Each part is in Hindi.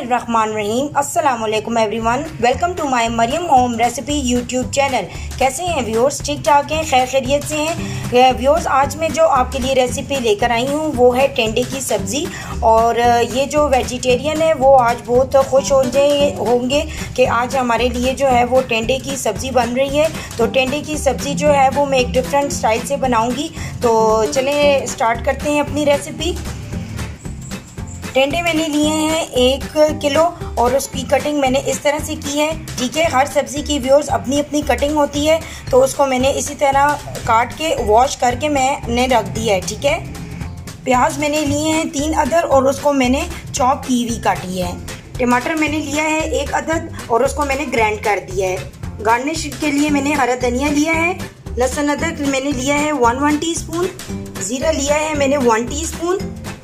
बिस्मिल्लाहिर्रहमानिर्रहीम। अस्सलाम वालेकुम everyone, welcome to my Maryam home recipe YouTube channel. कैसे हैं व्यूअर्स? ठीक ठाक हैं, खैर खैरियत से हैं व्यूअर्स। आज मैं जो आपके लिए रेसिपी लेकर आई हूँ वो है टेंडे की सब्ज़ी। और ये जो वेजिटेरियन है वो आज बहुत खुश होंगे कि आज हमारे लिए जो है वो टेंडे की सब्ज़ी बन रही है। तो टेंडे की सब्ज़ी जो है वो मैं एक डिफरेंट स्टाइल से बनाऊँगी। तो चलें स्टार्ट करते हैं अपनी रेसिपी। टेंडे मैंने लिए हैं 1 किलो और उसकी कटिंग मैंने इस तरह से की है। ठीक है, हर सब्ज़ी की व्यूअर्स अपनी अपनी कटिंग होती है, तो उसको मैंने इसी तरह काट के वॉश करके मैंने रख दिया है। ठीक है, प्याज मैंने लिए हैं 3 अदद और उसको मैंने चॉप की हुई काटी है। टमाटर मैंने लिया है 1 अदद और उसको मैंने ग्राइंड कर दिया है। गार्निश के लिए मैंने हरा धनिया लिया है। लहसुन अदरक मैंने लिया है 1 टीस्पून। ज़ीरा लिया है मैंने 1 टीस्पून।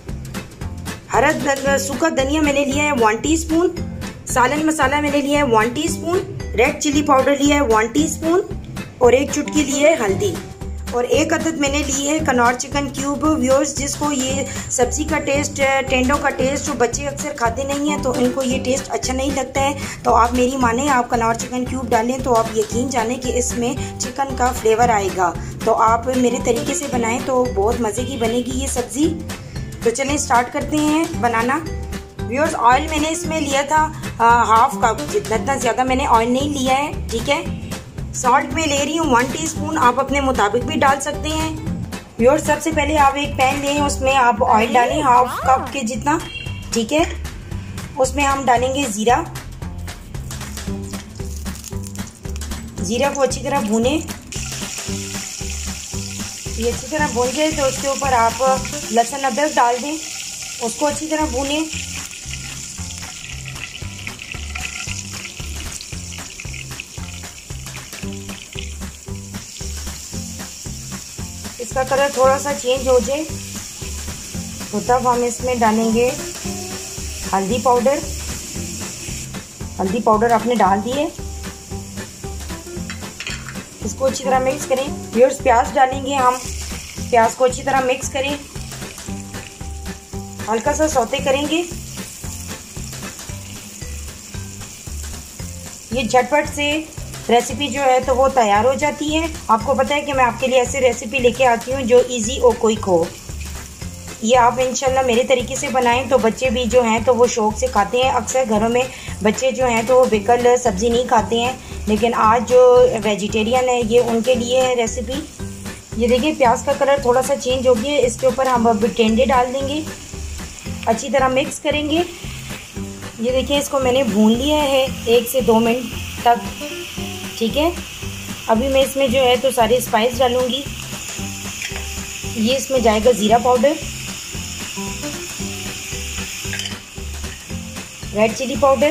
हरा सूखा धनिया मैंने लिया है 1 टीस्पून। सालन मसाला मैंने लिया है 1 टीस्पून। रेड चिली पाउडर लिया है 1 टीस्पून और 1 चुटकी ली है हल्दी। और 1 अदद मैंने ली है कनौर चिकन क्यूब। व्यूअर्स, जिसको ये सब्ज़ी का टेस्ट, टेंडों का टेस्ट जो बच्चे अक्सर खाते नहीं हैं तो इनको ये टेस्ट अच्छा नहीं लगता है, तो आप मेरी माने, आप कनौर चिकन क्यूब डालें तो आप यकीन जानें कि इसमें चिकन का फ्लेवर आएगा। तो आप मेरे तरीके से बनाएं तो बहुत मज़े की बनेगी ये सब्ज़ी। तो चलें स्टार्ट करते हैं बनाना। व्यूअर्स, ऑयल मैंने इसमें लिया था हाफ कप, जितना ज़्यादा मैंने ऑयल नहीं लिया है। ठीक है, सॉल्ट में ले रही हूँ 1 टीस्पून, आप अपने मुताबिक भी डाल सकते हैं। व्यूअर्स, सबसे पहले आप एक पैन लें, उसमें आप ऑयल डालें हाफ कप के जितना। ठीक है, उसमें हम डालेंगे ज़ीरा। ज़ीरा को अच्छी तरह भूनें। ये अच्छी तरह भून जाए तो उसके ऊपर आप लहसुन अदरक डाल दें, उसको अच्छी तरह भूनें। इसका कलर थोड़ा सा चेंज हो जाए तो तब हम इसमें डालेंगे हल्दी पाउडर। हल्दी पाउडर आपने डाल दिए, इसको अच्छी तरह मिक्स करें। व्यूअर्स, प्याज डालेंगे हम, प्याज को अच्छी तरह मिक्स करें, हल्का सा सौते करेंगे। ये झटपट से रेसिपी जो है तो वो तैयार हो जाती है। आपको पता है कि मैं आपके लिए ऐसी रेसिपी लेके आती हूँ जो इजी और क्विक हो। ये आप इंशाल्लाह मेरे तरीके से बनाएं तो बच्चे भी जो हैं तो वो शौक़ से खाते हैं। अक्सर घरों में बच्चे जो हैं तो वो बेकल सब्ज़ी नहीं खाते हैं, लेकिन आज जो वेजिटेरियन है ये उनके लिए है रेसिपी। ये देखिए, प्याज का कलर थोड़ा सा चेंज हो गया। इसके ऊपर हम अब टेंडे डाल देंगे, अच्छी तरह मिक्स करेंगे। ये देखिए, इसको मैंने भून लिया है 1 से 2 मिनट तक। ठीक है, अभी मैं इसमें जो है तो सारे स्पाइस डालूँगी। ये इसमें जाएगा ज़ीरा पाउडर, रेड चिली पाउडर,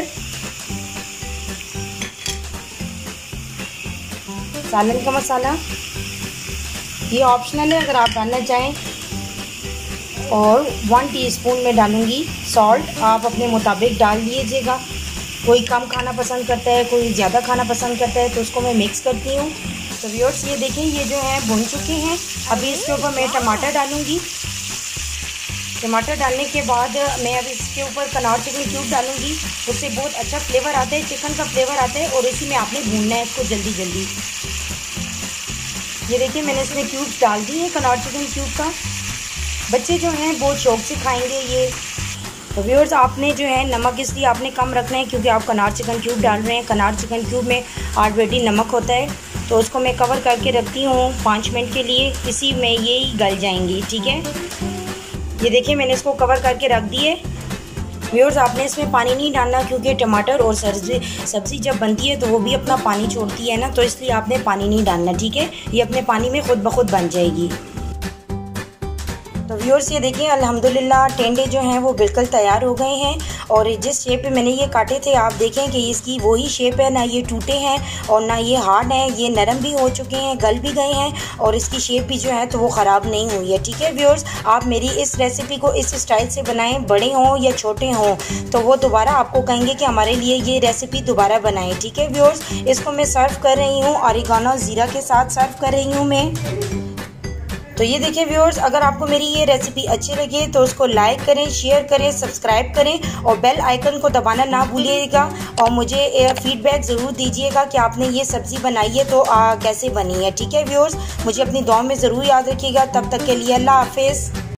सालन का मसाला, ये ऑप्शनल है अगर आप डालना चाहें। और 1 टीस्पून में डालूंगी सॉल्ट, आप अपने मुताबिक डाल लीजिएगा। कोई कम खाना पसंद करता है, कोई ज़्यादा खाना पसंद करता है, तो उसको मैं मिक्स करती हूँ। तो व्यूअर्स, ये देखें, ये जो है भुन चुके हैं। अभी इसके ऊपर मैं टमाटर डालूंगी। टमाटर डालने के बाद मैं अब इसके ऊपर कनौर चिकन क्यूब डालूंगी। उससे बहुत अच्छा फ्लेवर आता है, चिकन का फ्लेवर आता है, और इसी में आपने भूनना है इसको जल्दी जल्दी। ये देखिए, मैंने इसमें क्यूब्स डाल दिए हैं कनौर चिकन क्यूब का। बच्चे जो हैं बहुत शौक़ से खाएंगे ये। तो व्यूअर्स, आपने जो है नमक इसलिए आपने कम रखना है क्योंकि आप कनौर चिकन क्यूब डाल रहे हैं। कनौर चिकन क्यूब में ऑलरेडी नमक होता है। तो उसको मैं कवर करके रखती हूँ 5 मिनट के लिए, इसी में ये गल जाएंगी। ठीक है, ये देखिए, मैंने इसको कवर करके रख दिए। व्यूअर्स, आपने इसमें पानी नहीं डालना क्योंकि टमाटर और सब्ज़ी जब बनती है तो वो भी अपना पानी छोड़ती है ना, तो इसलिए आपने पानी नहीं डालना। ठीक है, ये अपने पानी में खुद ब खुद बन जाएगी। तो व्यूअर्स, ये देखिए, अल्हम्दुलिल्लाह टेंडे जो हैं वो बिल्कुल तैयार हो गए हैं। और जिस शेप में मैंने ये काटे थे आप देखें कि इसकी वही शेप है, ना ये टूटे हैं और ना ये हार्ड हैं। ये नरम भी हो चुके हैं, गल भी गए हैं, और इसकी शेप भी जो है तो वो ख़राब नहीं हुई है। ठीक है व्यूअर्स, आप मेरी इस रेसिपी को इस स्टाइल से बनाएं, बड़े हों या छोटे हों, तो वो दोबारा आपको कहेंगे कि हमारे लिए ये रेसिपी दोबारा बनाएं। ठीक है व्यूअर्स, इसको मैं सर्व कर रही हूँ ऑरिगानो ज़ीरा के साथ सर्व कर रही हूँ मैं। तो ये देखिए व्यूअर्स, अगर आपको मेरी ये रेसिपी अच्छी लगे तो उसको लाइक करें, शेयर करें, सब्सक्राइब करें और बेल आइकन को दबाना ना भूलिएगा। और मुझे फीडबैक ज़रूर दीजिएगा कि आपने ये सब्ज़ी बनाई है तो कैसे बनी है। ठीक है व्यूअर्स, मुझे अपनी दुआ में ज़रूर याद रखिएगा। तब तक के लिए अल्लाह हाफिज़।